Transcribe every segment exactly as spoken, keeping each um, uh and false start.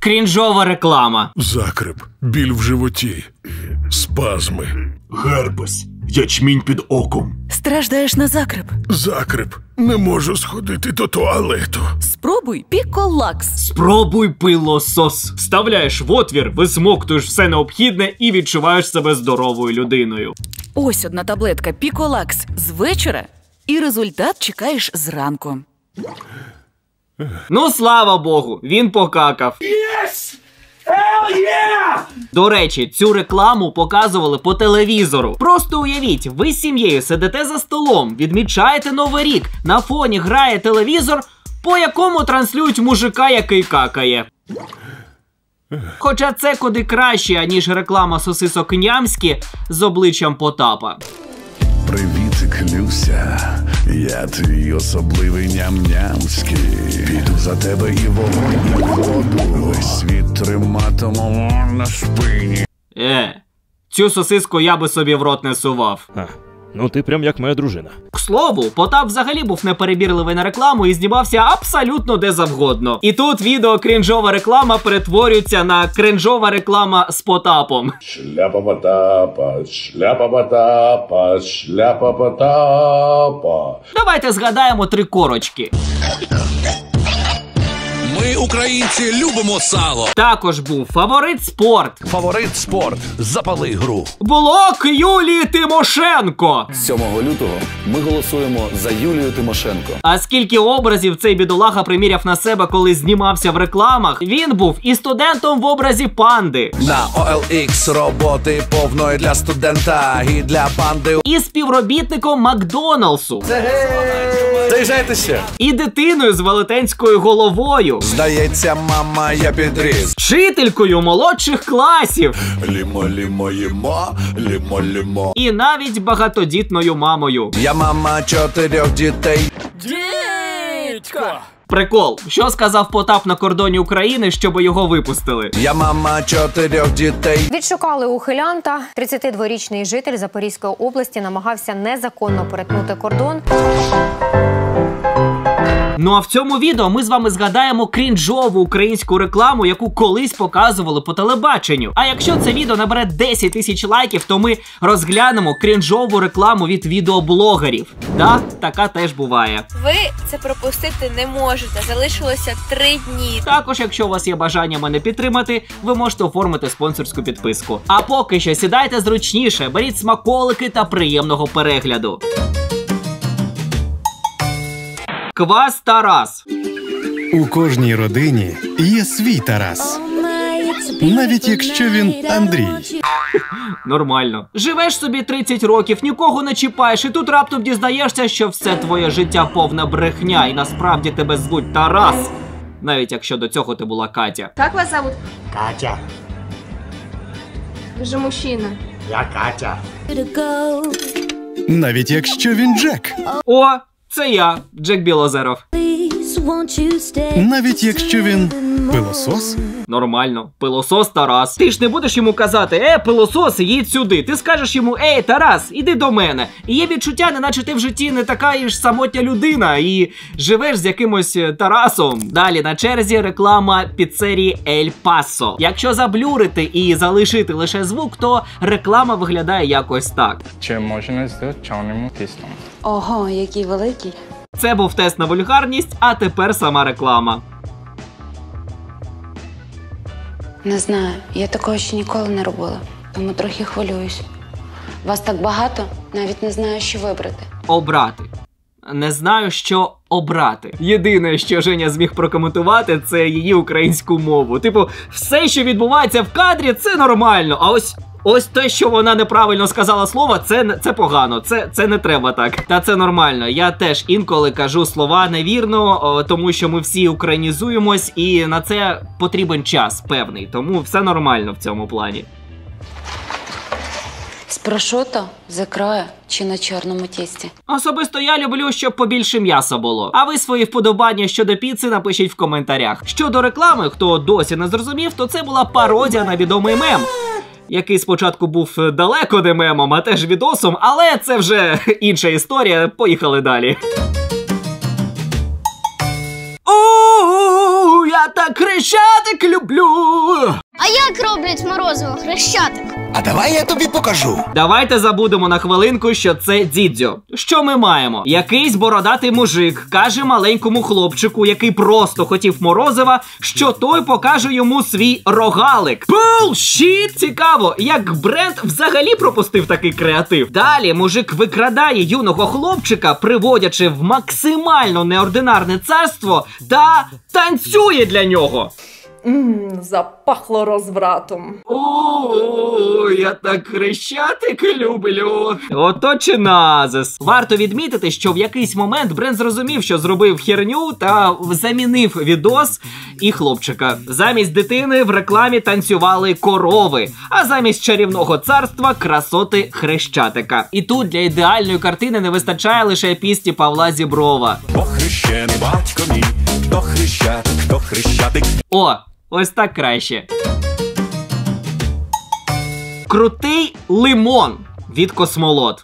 Крінжова реклама. Закрип, біль в животі, спазми. Герпес, ячмінь під оком. Страждаєш на закрип? Закрип, не можу сходити до туалету. Спробуй Піколакс. Спробуй пилосос. Вставляєш в отвір, висмоктуєш все необхідне і відчуваєш себе здоровою людиною. Ось одна таблетка Піколакс з вечора, і результат чекаєш зранку. Ну, слава Богу, він покакав. Yes! Hell yeah! До речі, цю рекламу показували по телевізору. Просто уявіть, ви з сім'єю сидите за столом, відмічаєте Новий рік, на фоні грає телевізор, по якому транслюють мужика, який какає. Хоча це куди краще, аніж реклама сосисок Нямські з обличчям Потапа. Привіт, Люся, я твій особливий ням-нямський. Піду за тебе і вогонь, і воду. Весь світ триматиму на спині. Е, цю сосиску я би собі в рот не сував. А, ну ти прям як моя дружина. К слову, Потап взагалі був неперебірливий на рекламу і знімався абсолютно де завгодно. І тут відео крінжова реклама перетворюється на крінжова реклама з Потапом. Шляпа Потапа, шляпа Потапа, шляпа Потапа. Давайте згадаємо три корочки. Ми, українці, любимо сало. Також був фаворит спорт. Фаворит спорт. Запали гру. Блок Юлії Тимошенко. сьомого лютого ми голосуємо за Юлію Тимошенко. А скільки образів цей бідолаха приміряв на себе, коли знімався в рекламах, він був і студентом в образі панди. На о ел ікс роботи повної для студента і для панди. І співробітником Макдоналдсу. Заїжджайтеся. І дитиною з велетенською головою. Здається, мама, я підріс. Вчителькою молодших класів. Лімо, лімо, їмо, лімо, лімо. І навіть багатодітною мамою. Я мама чотирьох дітей. Дідько! Прикол, що сказав Потап на кордоні України, щоб його випустили? Я мама чотирьох дітей. Відшукали ухилянта. тридцятидворічний житель Запорізької області намагався незаконно перетнути кордон. Ну а в цьому відео ми з вами згадаємо крінжову українську рекламу, яку колись показували по телебаченню. А якщо це відео набере десять тисяч лайків, то ми розглянемо крінжову рекламу від відеоблогерів. Да, така теж буває. Ви це пропустити не можете, залишилося три дні. Також, якщо у вас є бажання мене підтримати, ви можете оформити спонсорську підписку. А поки що сідайте зручніше, беріть смаколики та приємного перегляду. Квас Тарас. У кожній родині є свій Тарас. Навіть якщо він Андрій. Нормально. Живеш собі тридцять років, нікого не чіпаєш, і тут раптом дізнаєшся, що все твоє життя повна брехня, і насправді тебе звуть Тарас. Навіть якщо до цього ти була Катя. Як вас зовут? Катя, Ви же мужчина. я Катя. Навіть якщо він Джек. О, це я, Джек Білозеров. Навіть якщо він пилосос. Нормально. Пилосос Тарас. Ти ж не будеш йому казати: «Е, пилосос, їдь сюди». Ти скажеш йому: «Ей, Тарас, іди до мене». І є відчуття, неначе ти в житті не така і ж самотня людина і живеш з якимось Тарасом. Далі на черзі реклама піцерії Ель Пасо. Якщо заблюрити і залишити лише звук, то реклама виглядає якось так. Чи можна з чорним тістом? Ого, який великий. Це був тест на вульгарність, а тепер сама реклама. Не знаю, я такого ще ніколи не робила, тому трохи хвилююсь. Вас так багато, навіть не знаю, що вибрати. Обрати. Не знаю, що обрати. Єдине, що Женя зміг прокоментувати, це її українську мову. Типу, все, що відбувається в кадрі, це нормально, а ось... Ось те, що вона неправильно сказала слово, це, це погано, це, це не треба так. Та це нормально, я теж інколи кажу слова невірно, о, тому що ми всі українізуємось і на це потрібен час певний, тому все нормально в цьому плані. З прошуто, з ікрою чи на чорному тісті? Особисто я люблю, щоб побільше м'яса було. А ви свої вподобання щодо піци напишіть в коментарях. Щодо реклами, хто досі не зрозумів, то це була пародія на відомий мем, який спочатку був далеко не мемом, а теж відосом, але це вже інша історія, поїхали далі. Я так Хрещатик люблю. А як роблять морозиво Хрещатик? А давай я тобі покажу. Давайте забудемо на хвилинку, що це дідзьо. Що ми маємо? Якийсь бородатий мужик каже маленькому хлопчику, який просто хотів морозива, що той покаже йому свій рогалик. Булшіт! Цікаво, як бренд взагалі пропустив такий креатив. Далі мужик викрадає юного хлопчика, приводячи в максимально неординарне царство, та танцює для нього. Ммм, запахло розвратом. О, я так Хрещатик люблю. Ото чи назис. Варто відмітити, що в якийсь момент бренд зрозумів, що зробив херню та замінив відос і хлопчика. Замість дитини в рекламі танцювали корови, а замість чарівного царства красоти Хрещатика. І тут для ідеальної картини не вистачає лише пісні Павла Зіброва. Хто хрещений батько мій, хто Хрещатик, хто Хрещатик. О, ось так краще. Крутий лимон від Космолот.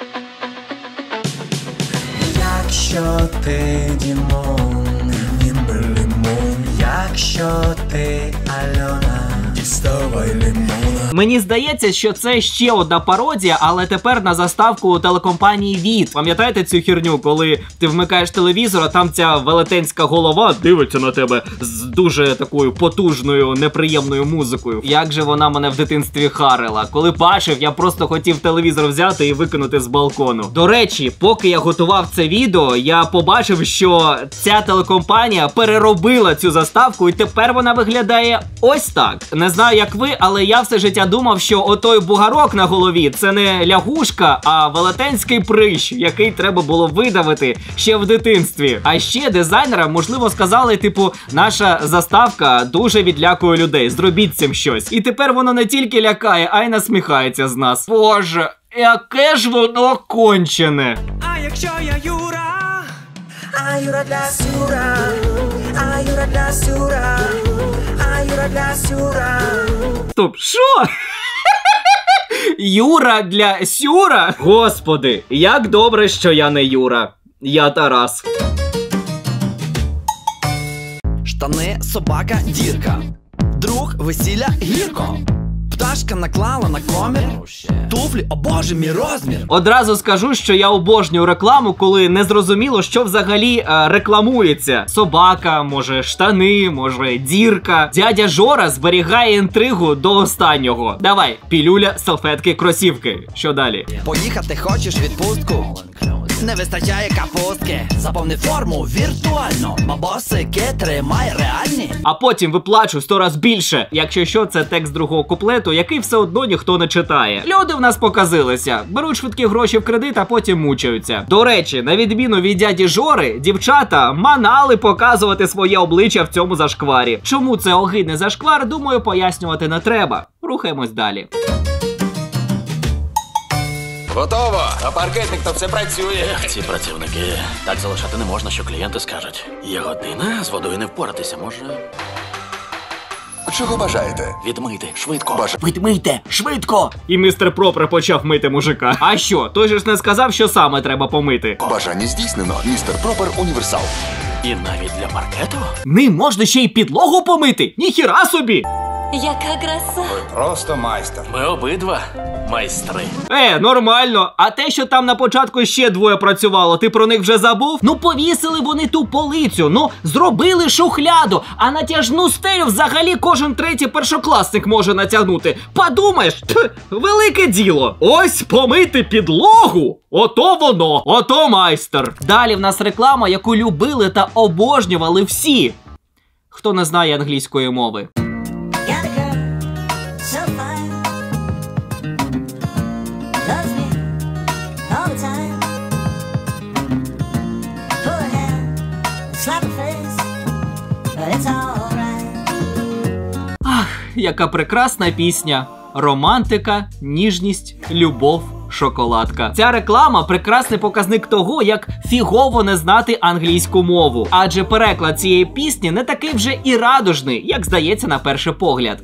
Якщо ти Дімон, ніби лимон. Якщо ти Альона, діставай лимона. Мені здається, що це ще одна пародія, але тепер на заставку телекомпанії ВІТ. Пам'ятаєте цю херню, коли ти вмикаєш телевізор, а там ця велетенська голова дивиться на тебе з дуже такою потужною, неприємною музикою. Як же вона мене в дитинстві харила. Коли бачив, я просто хотів телевізор взяти і викинути з балкону. До речі, поки я готував це відео, я побачив, що ця телекомпанія переробила цю заставку, і тепер вона виглядає ось так. Не знаю, як ви, але я все життя думав, що отой бугарок на голові – це не лягушка, а велетенський прищ, який треба було видавити ще в дитинстві. А ще дизайнерам, можливо, сказали, типу, наша заставка дуже відлякує людей, зробіть цим щось. І тепер воно не тільки лякає, а й насміхається з нас. Боже, яке ж воно кончене. А якщо я Юра, а Юра для Сюра, а Юра для Сюра, а Юра для Сюра. Стоп, що? Юра для Сюра? Господи, як добре, що я не Юра. Я Тарас. Штани, собака, дірка. Друг, весілля, гірко. Пташка наклала на комір. Туфлі, о боже, мій розмір. Одразу скажу, що я обожнюю рекламу, коли не зрозуміло, що взагалі е, рекламується. Собака, може штани, може дірка. Дядя Жора зберігає інтригу до останнього. Давай, пілюля, салфетки, кросівки. Що далі? Поїхати хочеш відпустку? Не вистачає капустки. Заповни форму віртуально. Бабосики тримай реальні. А потім виплачу сто раз більше. Якщо що, це текст другого куплету, який все одно ніхто не читає. Люди в нас показилися. Беруть швидкі гроші в кредит, а потім мучаються. До речі, на відміну від дяді Жори, дівчата манали показувати своє обличчя в цьому зашкварі. Чому це огидний зашквар, думаю, пояснювати не треба. Рухаємось далі. Готово, а паркетник то все працює. Ех, ці працівники. Так залишати не можна, що клієнти скажуть. Є година, з водою не впоратися, може... Чого бажаєте? Відмийте, швидко. Бажа... Відмийте, швидко! І містер Пропер почав мити мужика. А що, той же ж не сказав, що саме треба помити? Бажання здійснено, містер Пропер універсал. І навіть для паркету? Ним можна ще й підлогу помити? Ніхіра собі! Яка краса! Ви просто майстер. Ми обидва майстри. Е, нормально. А те, що там на початку ще двоє працювало, ти про них вже забув? Ну повісили вони ту полицю, ну зробили шухляду, а натяжну стелю взагалі кожен третій першокласник може натягнути. Подумаєш, тх, велике діло. Ось помити підлогу. Ото воно, ото майстер. Далі в нас реклама, яку любили та обожнювали всі, хто не знає англійської мови. Ах, яка прекрасна пісня. Романтика, ніжність, любов, шоколадка. Ця реклама – прекрасний показник того, як фігово не знати англійську мову. Адже переклад цієї пісні не такий вже і радужний, як здається на перший погляд.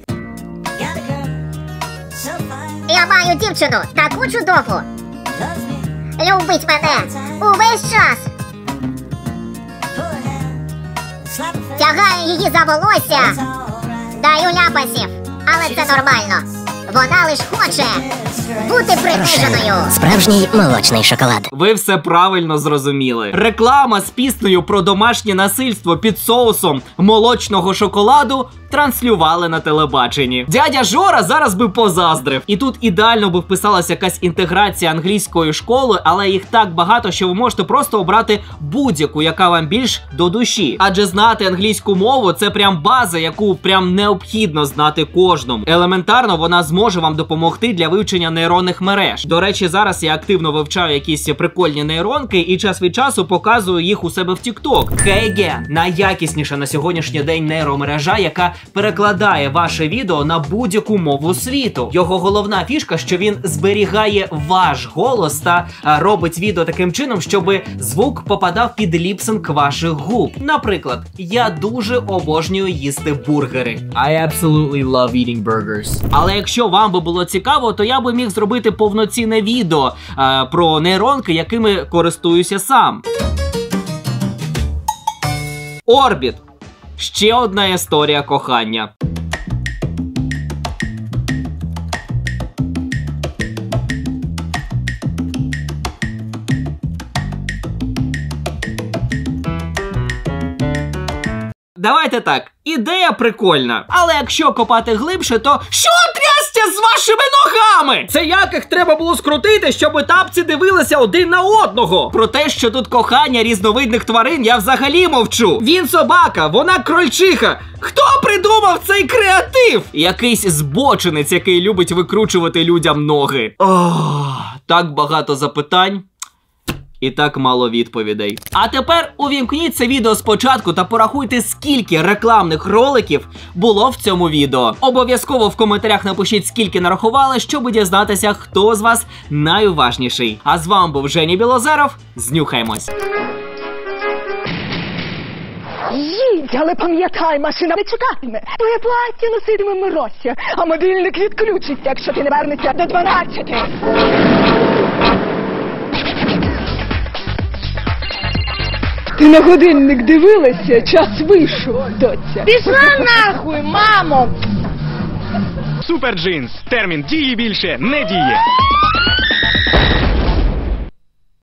Я маю дівчину, таку чудову. Любить мене увесь час. Ця Тягаю її за волосся, даю ляпасів, але це нормально. Вона лиш хоче бути приниженою. Справжній молочний шоколад. Ви все правильно зрозуміли. Реклама з піснею про домашнє насильство під соусом молочного шоколаду транслювали на телебаченні. Дядя Жора зараз би позаздрив. І тут ідеально би вписалася якась інтеграція англійської школи, але їх так багато, що ви можете просто обрати будь-яку, яка вам більш до душі. Адже знати англійську мову – це прям база, яку прям необхідно знати кожному. Елементарно вона зможе вам допомогти для вивчення нейронних мереж. До речі, зараз я активно вивчаю якісь прикольні нейронки і час від часу показую їх у себе в TikTok. Heygen – найякісніша на сьогоднішній день нейромережа, яка перекладає ваше відео на будь-яку мову світу. Його головна фішка, що він зберігає ваш голос та а, робить відео таким чином, щоб звук попадав під ліпсинг ваших губ. Наприклад, я дуже обожнюю їсти бургери. I absolutely love eating burgers. Але якщо вам би було цікаво, то я би міг зробити повноцінне відео а, про нейронки, якими користуюся сам. Орбіт. Ще одна історія кохання. Давайте так, ідея прикольна. Але якщо копати глибше, то що трясся з вашими ногами? Це як їх треба було скрутити, щоб тапці дивилися один на одного? Про те, що тут кохання різновидних тварин, я взагалі мовчу. Він собака, вона крольчиха. Хто придумав цей креатив? Якийсь збочинець, який любить викручувати людям ноги. Ох, так багато запитань. І так мало відповідей. А тепер увімкніть це відео спочатку та порахуйте, скільки рекламних роликів було в цьому відео. Обов'язково в коментарях напишіть, скільки нарахували, щоб дізнатися, хто з вас найуважніший. А з вами був Женя Білозеров. Знюхаємось. Їдь, але пам'ятай, машина не чекатиме. Твоє плаття носитиме Мирося, а мобільник відключиться, якщо ти не вернешся до дванадцяти. Ти на годинник дивилася? Час вийшов, доця. Пішла нахуй, мамо! Супер Джинс. Термін дії більше не діє.